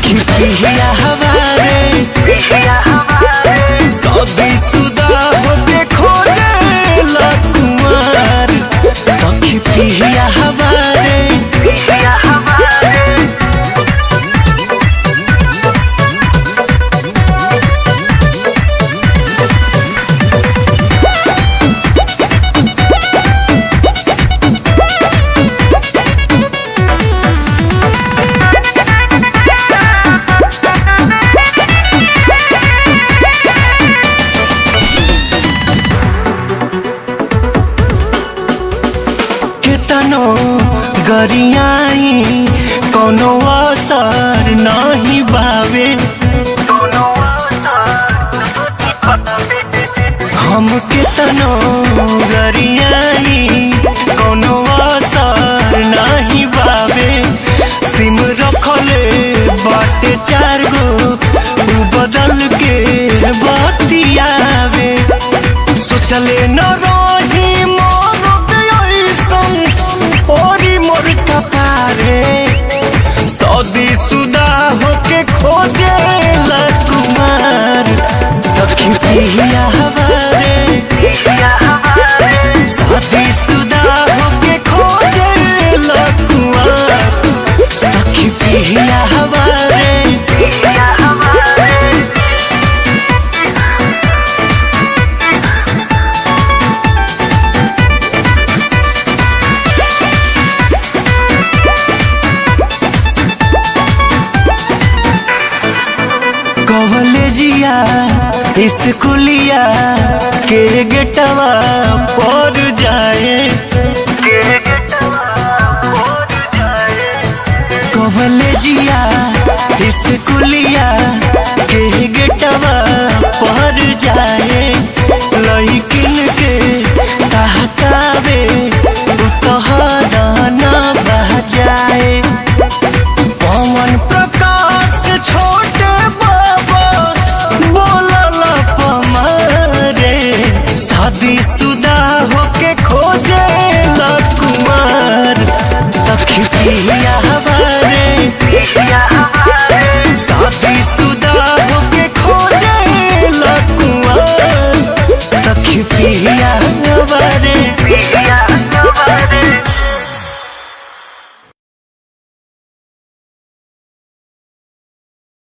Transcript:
सखी पिया हमारे शादी शुदा होके खोजेला कुंवर सखी पिया हमारे गरियाई कोनो असर नहीं बावे हम कितनो गरियाई कोनो असर नहीं बावे सिम रखले बाटे 4 गो उ बदल के बतियावे सोचले न रही शादी शुदा होके खोजेला कुमार सखी पिया हमारे शादी शुदा होके खोजेला कुमार सखी पिया हमारे कॉलेजिया स्कूलिया के गेटवा